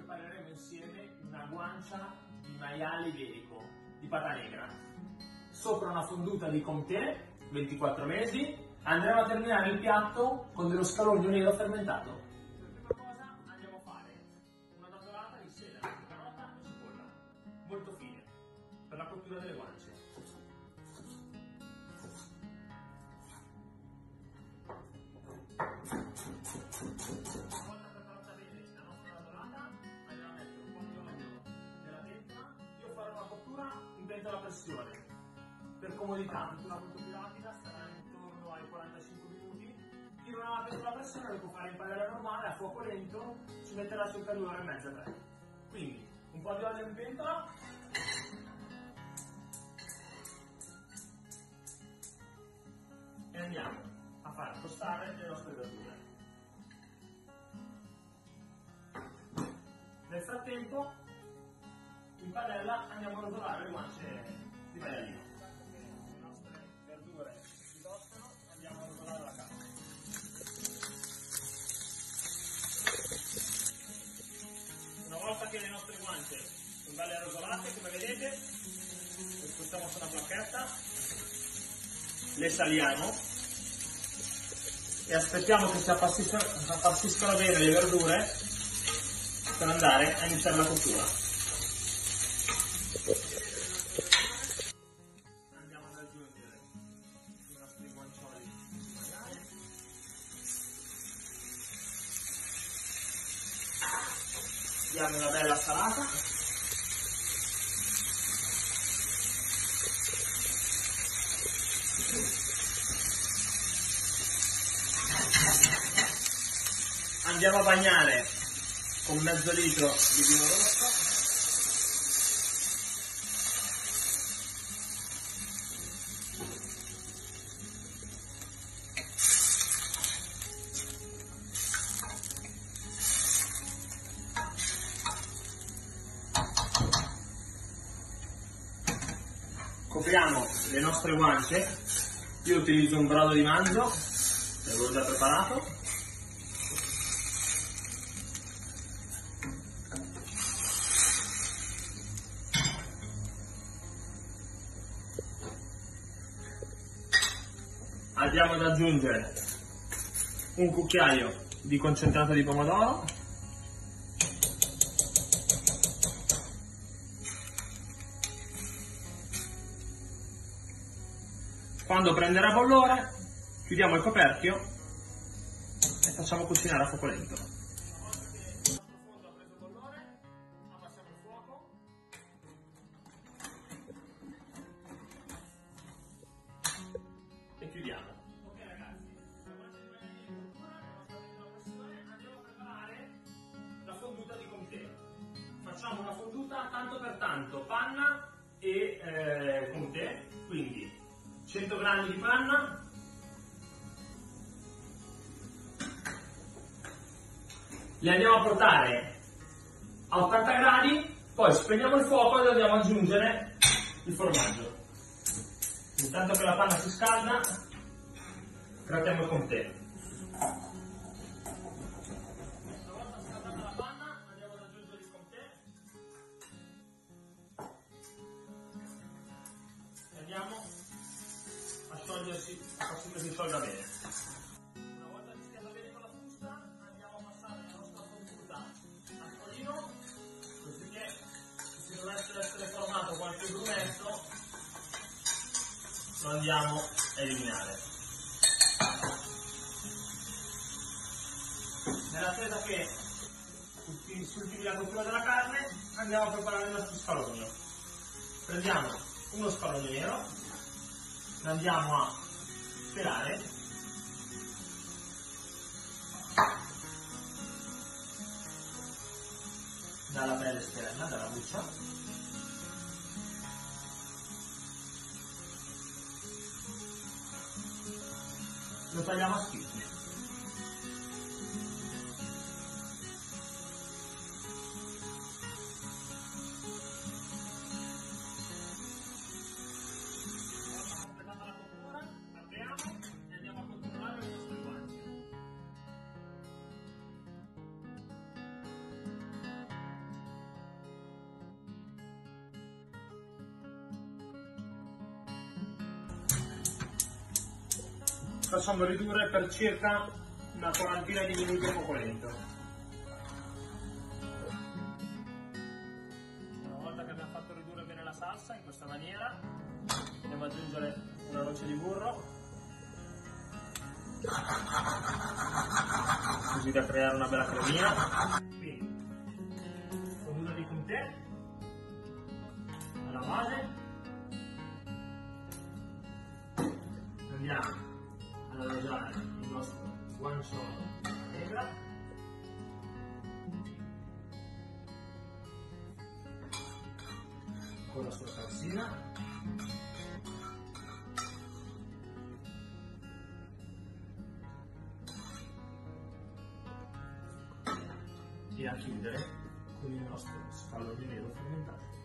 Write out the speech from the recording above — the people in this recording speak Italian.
prepareremo insieme una guancia di maiale iberico di pata negra. Sopra una fonduta di Comté, 24 mesi, andremo a terminare il piatto con dello scalogno nero fermentato. Per prima cosa andiamo a fare una datolata di sedano, carota e cipolla, molto fine, per la cottura delle guance. In pentola a pressione. Per comodità, una molto più rapida, sarà intorno ai 45 minuti. Chi non ha la pentola a pressione lo può fare in padella normale, a fuoco lento, ci metterà circa 2 ore e mezza, 3. Quindi, un po' di olio in pentola. E andiamo a far tostare le nostre verdure. Nel frattempo, in padella andiamo a rotolare le guance di maialino. Le nostre verdure si tostano, andiamo a rotolare la carne. Una volta che le nostre guance sono belle rotolate, come vedete, le spostiamo su una placchetta, le saliamo e aspettiamo che si appassiscano bene le verdure per andare a iniziare la cottura. Andiamo ad aggiungere i nostri guancioli di maiale. Diamo una bella salata. Andiamo a bagnare con mezzo litro di vino rosso. Copriamo le nostre guance. Io utilizzo un brodo di manzo, l'avevo già preparato. Andiamo ad aggiungere un cucchiaio di concentrato di pomodoro, quando prenderà bollore chiudiamo il coperchio e facciamo cucinare a fuoco lento. Una volta che il nostro fondo ha preso bollore, abbassiamo il fuoco e chiudiamo. Ok ragazzi, la guancia di maialino in cottura, abbiamo stabilito la pressione, andiamo a preparare la fonduta di Comté. Facciamo una fonduta tanto per tanto, panna e Comté, quindi 100 g di panna, li andiamo a portare a 80 gradi, poi spegniamo il fuoco ed andiamo ad aggiungere il formaggio. Intanto che la panna si scalda, grattiamo il Comté. Una volta scaldata la panna, andiamo ad aggiungere il Comté e andiamo a sciogliersi, a far sì che si sciolga bene. Una volta mischiata bene con la frusta, andiamo a passare la nostra fonduta al forino, così che se dovesse essere formato qualche grumetto lo andiamo a eliminare. Nell'attesa che si ultimi la cottura della carne, andiamo a preparare il nostro scalogno. Prendiamo uno scalogno nero, lo andiamo a pelare, dalla pelle esterna, dalla buccia, lo tagliamo a schizzi. Completata la cottura, apriamo e andiamo a controllare le nostre guance. facciamo ridurre per circa una quarantina di minuti a fuoco lento. Una volta che abbiamo fatto ridurre bene la salsa in questa maniera, andiamo ad aggiungere una noce di burro, così da creare una bella cremina. Quindi fonduta di comté alla base, andiamo ad adagiare il nostro guanciale negra, con la sua salsina, e a chiudere con il nostro scallo di nero fermentato.